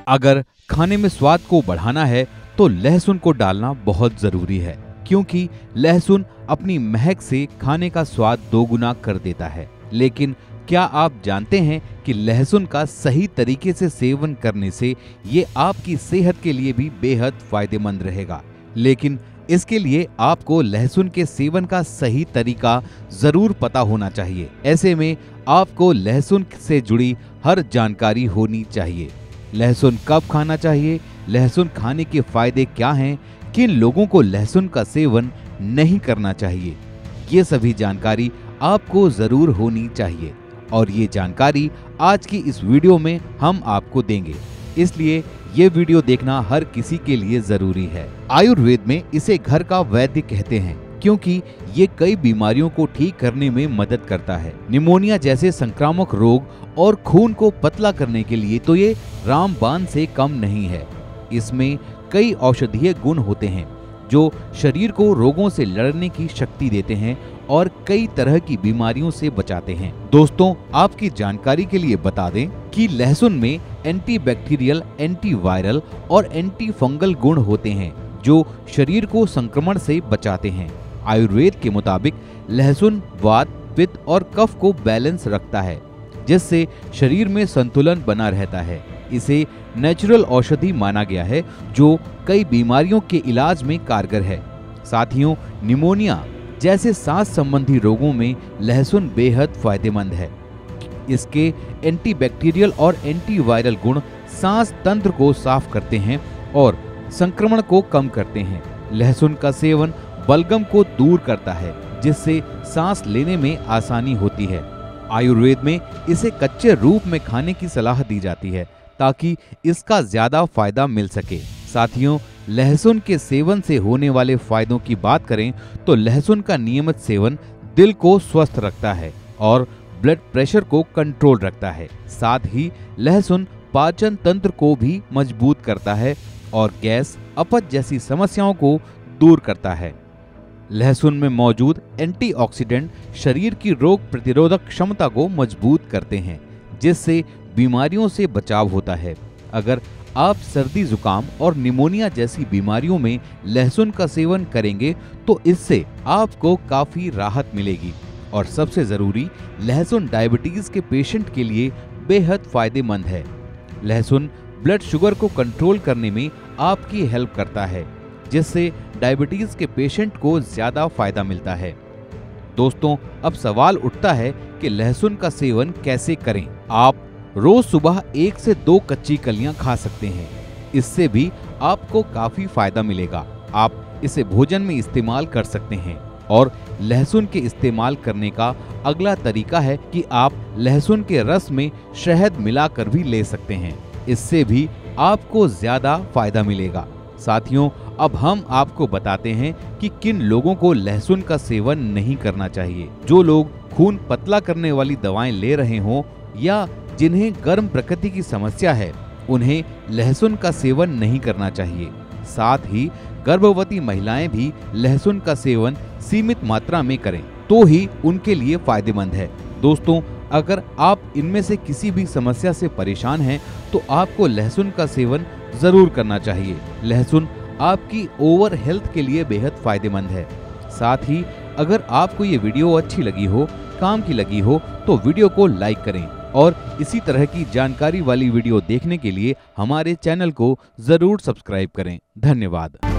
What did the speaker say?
अगर खाने में स्वाद को बढ़ाना है तो लहसुन को डालना बहुत जरूरी है, क्योंकि लहसुन अपनी महक से खाने का स्वाद दोगुना कर देता है। लेकिन क्या आप जानते हैं कि लहसुन का सही तरीके से सेवन करने से ये आपकी सेहत के लिए भी बेहद फायदेमंद रहेगा। लेकिन इसके लिए आपको लहसुन के सेवन का सही तरीका जरूर पता होना चाहिए। ऐसे में आपको लहसुन से जुड़ी हर जानकारी होनी चाहिए। लहसुन कब खाना चाहिए, लहसुन खाने के फायदे क्या हैं, किन लोगों को लहसुन का सेवन नहीं करना चाहिए, ये सभी जानकारी आपको जरूर होनी चाहिए। और ये जानकारी आज की इस वीडियो में हम आपको देंगे, इसलिए ये वीडियो देखना हर किसी के लिए जरूरी है। आयुर्वेद में इसे घर का वैद्य कहते हैं, क्योंकि ये कई बीमारियों को ठीक करने में मदद करता है। निमोनिया जैसे संक्रामक रोग और खून को पतला करने के लिए तो ये रामबाण से कम नहीं है। इसमें कई औषधीय गुण होते हैं जो शरीर को रोगों से लड़ने की शक्ति देते हैं और कई तरह की बीमारियों से बचाते हैं। दोस्तों, आपकी जानकारी के लिए बता दें कि लहसुन में एंटीबैक्टीरियल, एंटीवायरल और एंटी फंगल गुण होते हैं जो शरीर को संक्रमण से बचाते हैं। आयुर्वेद के मुताबिक लहसुन वात, पित्त और कफ को बैलेंस रखता है, जिससे शरीर में संतुलन बना रहता है। इसे नेचुरल औषधि माना गया है जो कई बीमारियों के इलाज में कारगर है। साथियों, निमोनिया जैसे सांस संबंधी रोगों में लहसुन बेहद फायदेमंद है। इसके एंटीबैक्टीरियल और एंटीवायरल गुण सांस तंत्र को साफ करते हैं और संक्रमण को कम करते हैं। लहसुन का सेवन बलगम को दूर करता है, जिससे सांस लेने में आसानी होती है। आयुर्वेद में इसे कच्चे रूप में खाने की सलाह दी जाती है ताकि इसका ज्यादा फायदा मिल सके। साथियों, लहसुन के सेवन से होने वाले फायदों की बात करें तो लहसुन का नियमित सेवन दिल को स्वस्थ रखता है और ब्लड प्रेशर को कंट्रोल रखता है। साथ ही लहसुन पाचन तंत्र को भी मजबूत करता है और गैस, अपच जैसी समस्याओं को दूर करता है। लहसुन में मौजूद एंटीऑक्सीडेंट शरीर की रोग प्रतिरोधक क्षमता को मजबूत करते हैं, जिससे बीमारियों से बचाव होता है। अगर आप सर्दी, जुकाम और निमोनिया जैसी बीमारियों में लहसुन का सेवन करेंगे तो इससे आपको काफी राहत मिलेगी। और सबसे जरूरी, लहसुन डायबिटीज के पेशेंट के लिए बेहद फायदेमंद है। लहसुन ब्लड शुगर को कंट्रोल करने में आपकी हेल्प करता है, जिससे डायबिटीज के पेशेंट को ज्यादा फायदा मिलता है। दोस्तों, अब सवाल उठता है कि लहसुन का सेवन कैसे करें। आप रोज सुबह 1 से 2 कच्ची कलियां खा सकते हैं, इससे भी आपको काफी फायदा मिलेगा। आप इसे भोजन में इस्तेमाल कर सकते हैं। और लहसुन के इस्तेमाल करने का अगला तरीका है कि आप लहसुन के रस में शहद मिलाकर भी ले सकते हैं, इससे भी आपको ज्यादा फायदा मिलेगा। साथियों, अब हम आपको बताते हैं कि किन लोगों को लहसुन का सेवन नहीं करना चाहिए। जो लोग खून पतला करने वाली दवाएं ले रहे हों या जिन्हें गर्म प्रकृति की समस्या है, उन्हें लहसुन का सेवन नहीं करना चाहिए। साथ ही गर्भवती महिलाएं भी लहसुन का सेवन सीमित मात्रा में करें तो ही उनके लिए फायदेमंद है। दोस्तों, अगर आप इनमें से किसी भी समस्या से परेशान हैं तो आपको लहसुन का सेवन जरूर करना चाहिए। लहसुन आपकी ओवर हेल्थ के लिए बेहद फायदेमंद है। साथ ही अगर आपको ये वीडियो अच्छी लगी हो, काम की लगी हो, तो वीडियो को लाइक करें और इसी तरह की जानकारी वाली वीडियो देखने के लिए हमारे चैनल को जरूर सब्सक्राइब करें। धन्यवाद।